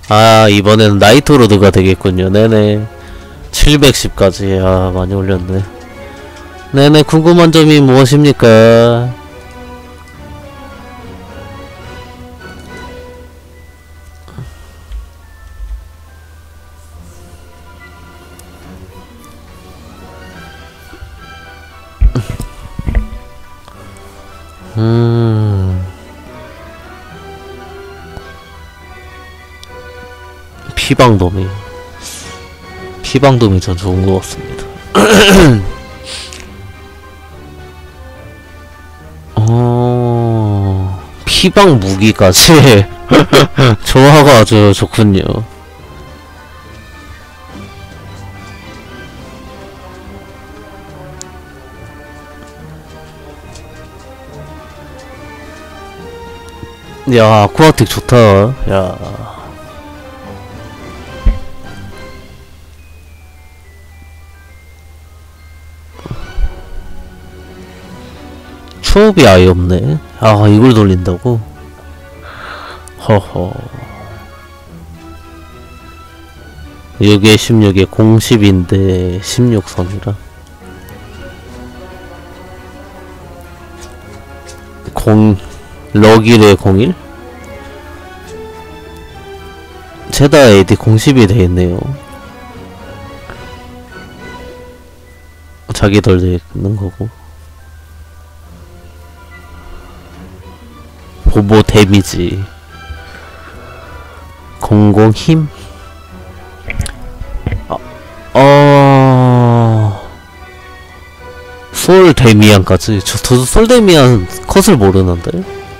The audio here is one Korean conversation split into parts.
아, 이번에는 나이트로드가 되겠군요. 네네. 710까지. 아, 많이 올렸네. 네네. 궁금한 점이 무엇입니까? 피방도미. 피방도미 전 좋은 것 같습니다. 피방 무기까지. 조화가 아주 좋군요. 야, 아쿠아틱 좋다. 야. 추업이 아예 없네. 아, 이걸 돌린다고? 허허. 6에 16에 010인데 16선이라 0 01? 제다 AD 010이 되겠네요. 자기 덜 되는 거고. 보보 데미지 00 힘? 솔 데미안까지. 저도 솔 데미안 컷을 모르는데.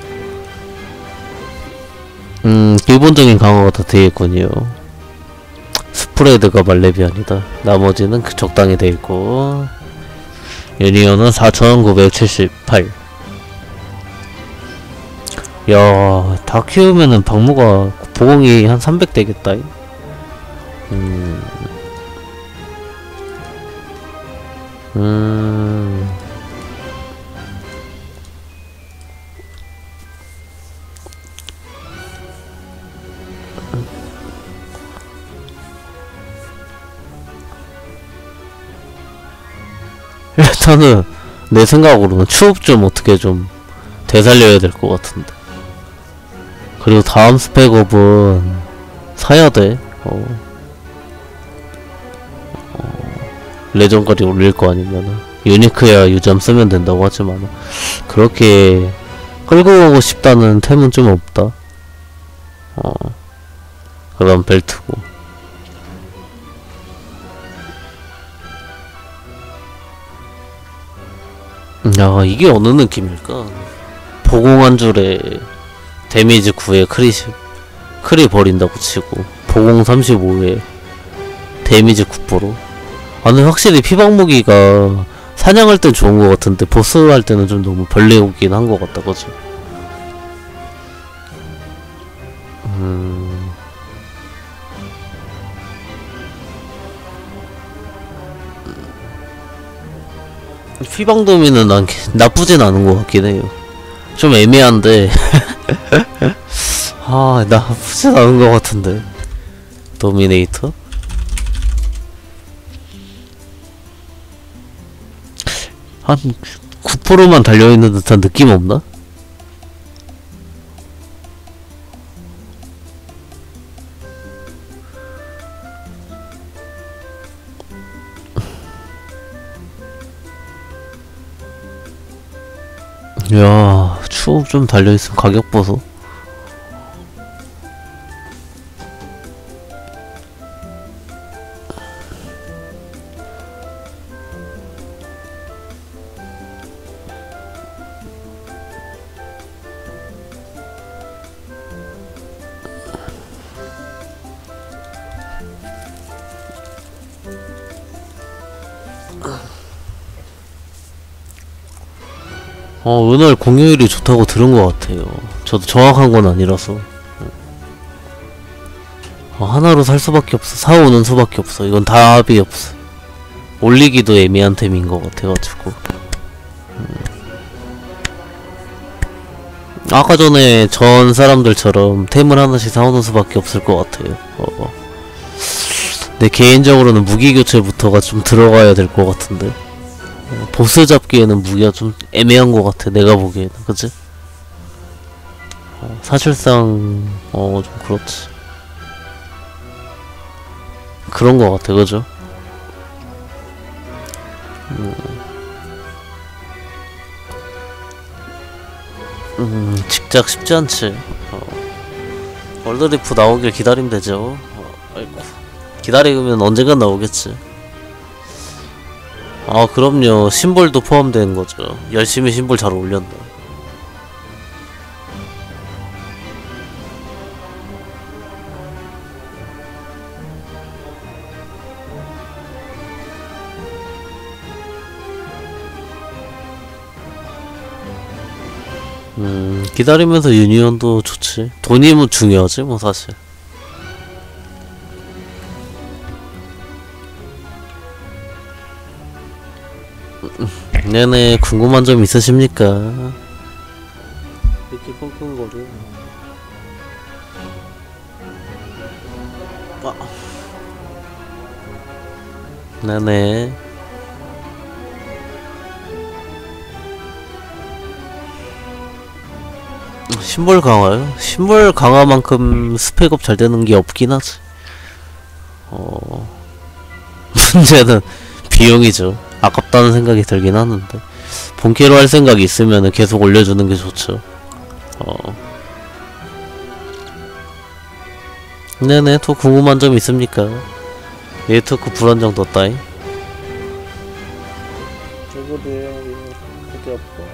기본적인 강화가 다 되겠군요. 스프레드가 말레비안이다. 나머지는 적당히 되있고. 유니온은 4978. 야, 다 키우면은 박무가 보공이 한 300 되겠다. 일단은 내 생각으로는 추업 좀 어떻게 좀 되살려야 될 것 같은데. 그리고 다음 스펙업은 사야 돼. 레전까지 올릴 거 아니면은 유니크야 유잠 쓰면 된다고 하지만 그렇게 끌고 가고 싶다는 템은 좀 없다. 그럼 벨트고. 야, 이게 어느 느낌일까? 보공 한 줄에 데미지 9에 크리 버린다고 치고 보공 35에 데미지 9%. 아니, 확실히 피방무기가 사냥할 땐 좋은 것 같은데 보스 할 때는 좀 너무 별내오긴 한 것 같다, 그치? 피방도미는 난 나쁘진 않은 것 같긴 해요. 좀 애매한데. 아, 나쁘진 않은 것 같은데. 도미네이터? 한 9%만 달려있는 듯한 느낌 없나? 야, 추억 좀 달려있으면 가격 보소. 은월 공휴일이 좋다고 들은 것 같아요. 저도 정확한 건 아니라서. 하나로 살 수밖에 없어. 사오는 수밖에 없어. 이건 답이 없어. 올리기도 애매한 템인 것 같아가지고. 아까 전에 전 사람들처럼 템을 하나씩 사오는 수밖에 없을 것 같아요. 내 개인적으로는 무기 교체부터가 좀 들어가야 될 것 같은데. 보스 잡기에는 무기가 좀 애매한 것 같아, 내가 보기에는. 그치? 사실상 좀 그렇지. 그런 것 같아, 그죠? 직작 쉽지 않지. 월드리프 나오길 기다리면 되죠. 아이고. 기다리면 언젠간 나오겠지. 아, 그럼요. 심볼도 포함되는 거죠. 열심히 심볼 잘 올렸네. 기다리면서 유니온도 좋지. 돈이 뭐 중요하지 뭐 사실. 네네, 궁금한 점 있으십니까? 이렇게 끙끙거려. 네네. 심볼 강화요? 심볼 강화만큼 스펙업 잘 되는 게 없긴 하지. 문제는 비용이죠. 아깝다는 생각이 들긴 하는데, 본캐로 할 생각이 있으면 계속 올려주는 게 좋죠. 네네, 또 궁금한 점 있습니까? 네트워크 불안정 떴다잉. 저거도요, 어디 아파?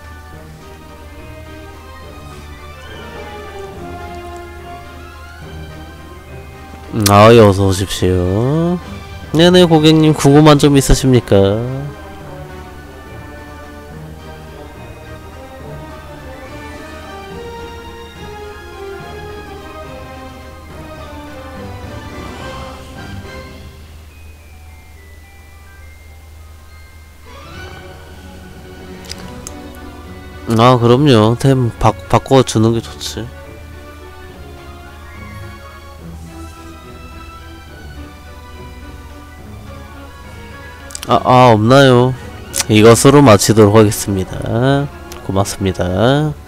예, 어서 오십시오. 네네, 고객님, 궁금한 점 있으십니까? 아, 그럼요. 템 바꿔주는 게 좋지. 없나요? 이것으로 마치도록 하겠습니다. 고맙습니다.